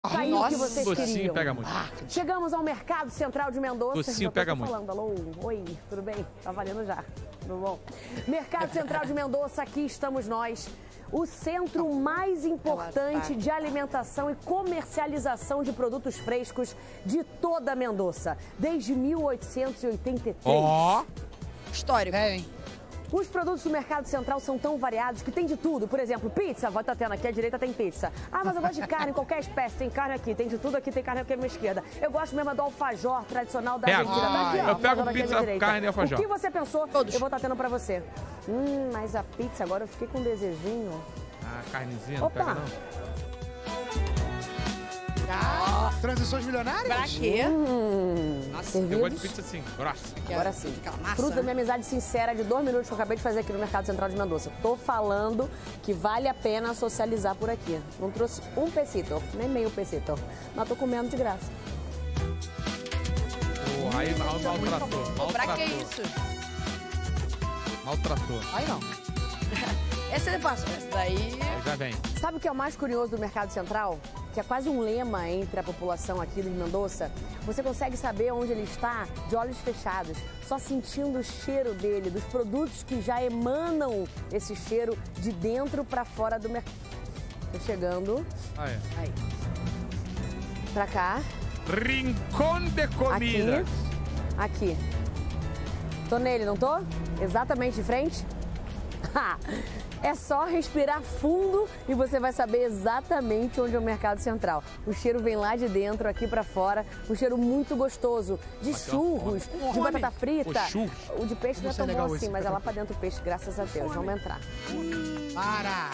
Caiu o que vocês Docinho queriam. pega muito. Chegamos ao Mercado Central de Mendoza. Docinho Já tô pega aqui muito. falando. Alô, oi, tudo bem? Tá valendo já. Tudo bom? Mercado Central de Mendoza, aqui estamos nós. O centro mais importante de alimentação e comercialização de produtos frescos de toda Mendoza, desde 1883. Ó! Histórico. É, hein? Os produtos do Mercado Central são tão variados que tem de tudo. Por exemplo, pizza, vai estar tendo aqui, à direita tem pizza. Ah, mas eu gosto de carne, qualquer espécie, tem carne aqui, tem de tudo aqui, tem carne aqui à minha esquerda. Eu gosto mesmo do alfajor tradicional da Pego. Argentina. Tá aqui, ó, Eu pego alfajor aqui à pizza, minha direita. carne e alfajor. O que você pensou, Todos. eu vou estar tendo pra você. Mas a pizza, agora eu fiquei com um desejinho. Ah, carnezinha, não Opa! pega não. Transições milionárias? Pra quê? Eu gosto de Servidos? pizza assim, grossa. Agora sim. Aquela massa, Fruto da né? minha amizade sincera de 2 minutos que eu acabei de fazer aqui no Mercado Central de Mendoza. Tô falando que vale a pena socializar por aqui. Não trouxe um pesito, nem meio pesito. Mas tô comendo de graça. Porra, aí maltratou. Pra que Maltratou. isso? Maltratou. Aí não. Essa é fácil. Essa daí... Aí já vem. Sabe o que é o mais curioso do Mercado Central? Que é quase um lema entre a população aqui de Mendoza. Você consegue saber onde ele está de olhos fechados, só sentindo o cheiro dele, dos produtos que já emanam esse cheiro de dentro para fora do mercado. Tô chegando Aí. Aí. pra cá, Rincón de comida. aqui. Tô nele, não tô? Exatamente de frente? Ha! É só respirar fundo e você vai saber exatamente onde é o Mercado Central. O cheiro vem lá de dentro, aqui pra fora. Um cheiro muito gostoso de churros, de batata frita. Pô, churros. O de peixe não é Isso é tão legal bom assim, esse. mas é lá pra dentro o peixe, graças a Deus. Vamos entrar. Para!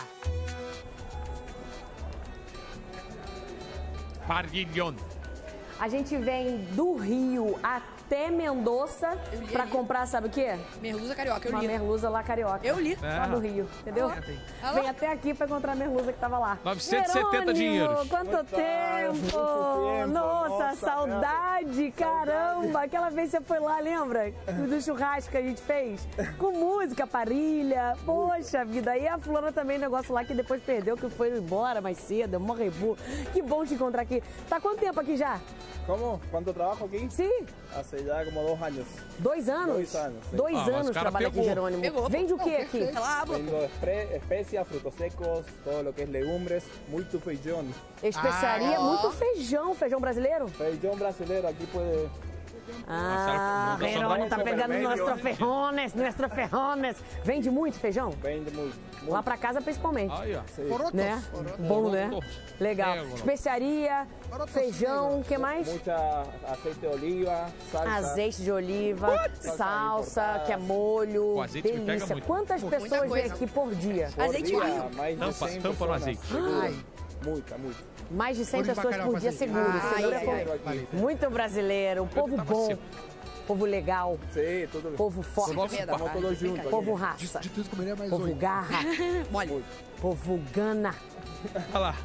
Parguilhão. A gente vem do Rio até Mendoza Eu li pra ali. comprar, sabe o quê? Merluza carioca, eu Uma li. merluza lá carioca. Eu li. Lá do Rio, entendeu? Ah, Vem até aqui pra encontrar a merluza que tava lá. 970 Jerônimo, dinheiros. Quanto tempo! Nossa, saudade! Caramba! Aquela vez você foi lá, lembra? Do churrasco que a gente fez? Com música, parilha. Poxa vida! E a fulana também, negócio lá que depois perdeu, que foi embora mais cedo, morrebu. Que bom te encontrar aqui. Tá quanto tempo aqui já? ¿Cómo? ¿Cuánto trabajo aquí? Sim? Hace ya como 2 años. 2 anos? 2 anos, sim. 2 Ah, mas anos o cara trabalha aqui, pegou. Jerônimo. Pegou. Vende o que aqui? Ela abre. Vendo especias, frutos secos, todo lo que es legumbres, muito feijão. Especiaria, Ah, ó. muito feijão. Feijão brasileiro? Feijão brasileiro, aqui pode... Ah, Marcelo, Jerônimo tá não, pegando vermelho. nuestros ferrones. Vende muito feijão? Vende muito. Lá pra casa, principalmente. Aí, ó. Sim. Porotos. Né? Porotos. Bom, né? Porotos. Legal. É, mano. Especiaria, feijão, o que mais? Mucha aceite de oliva, salsa. Azeite de oliva, salsa, importada. que é molho. O azeite me pega Delícia. muito. Quantas Muita pessoas vêm coisa. aqui por dia? Por Azeite dia, óleo. mais de Tampa- 100 tampa no pessoas. azeite. Ai. Muita, muita. Mais de 100 Olho de pessoas bacalhau por dia, pra fazer. seguro. Ai, Seguro é ai, povo- ai. Muito brasileiro, um povo tava bom, seco. povo legal, Sim, tudo bem. povo forte, Nosso Estamos todos juntos aqui. povo raça, De tudo comeria mais povo 8. garra, Mole. povo gana. Olha lá.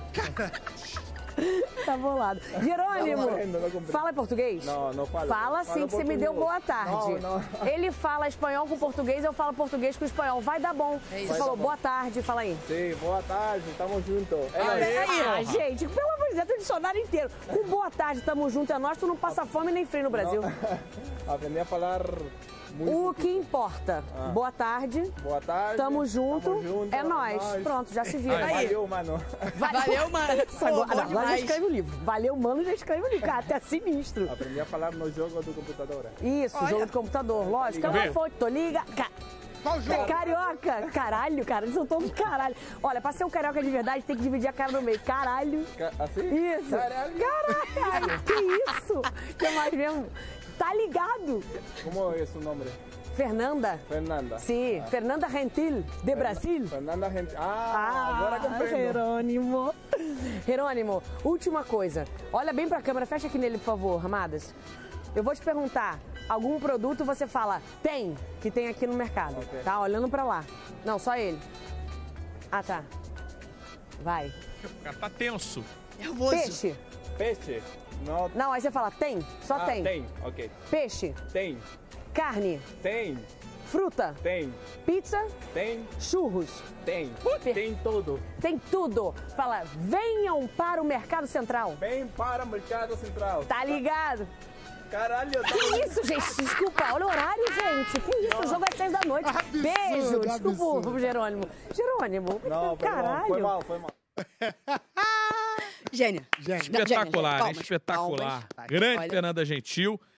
Tá bolado. Jerônimo, Tá morrendo, não comprei. fala português? Não, não falo. Fala sim, Falo que você me deu português. boa tarde. Não. Ele fala espanhol com português, eu falo português com espanhol. Vai dar bom. isso. Você falou boa tarde, fala aí. Sim, boa tarde, estamos juntos. É nóis. Ah, gente, pelo amor de Deus, tem o dicionário inteiro. Com boa tarde, tamo junto, é nós, tu não passa fome nem frio no Brasil. Aprendi a falar muito. O que importa, boa tarde, Boa tarde. tamo junto, junto, é nós. Pronto, já se vira. Aí. Valeu, mano. Valeu, mano. Pô, Agora, bom agora já demais. escreve o livro. Valeu, mano, já escreve o livro. Cara, até sinistro. Aprendi a falar no jogo do computador. Isso, Olha. jogo de computador, lógico. É Vê. uma fonte, tô liga. Qual jogo? Carioca! Caralho, cara, eles são todos caralho. Olha, pra ser um carioca de verdade, tem que dividir a cara no meio. Caralho. Assim? Isso. Caralho. Caralho, que isso? Que mais mesmo? Tá ligado? Como é seu nome? Fernanda? Fernanda. Sim, Fernanda Gentil, de Brasil. Fernanda Gente. Agora compreendo. Jerônimo. Jerônimo, última coisa. Olha bem pra câmera, fecha aqui nele, por favor, amadas. Eu vou te perguntar, algum produto você fala, tem, que tem aqui no mercado. Ok. Tá, olhando pra lá. Não, só ele. Ah, tá. Vai. O cara tá tenso. Nervoso. Peixe. Peixe. Não. Não, aí você fala, tem, só tem. Tem, ok. Peixe. Tem. Carne. Tem. Fruta? Tem. Pizza? Tem. Churros? Tem. Tem tudo. Tem tudo. Fala, venham para o Mercado Central. Vem para o Mercado Central. Tá ligado? Caralho, Que isso, gente? Desculpa, olha o horário, gente. Que isso? O jogo é 6 da noite. Absurdo, Beijo. Desculpa, absurdo. Jerônimo. Jerônimo, Não, caralho. foi mal, foi mal. Gênia. Gênio. Não, Espetacular, palmas, espetacular. palmas. Tá, Grande olha. Fernanda Gentil.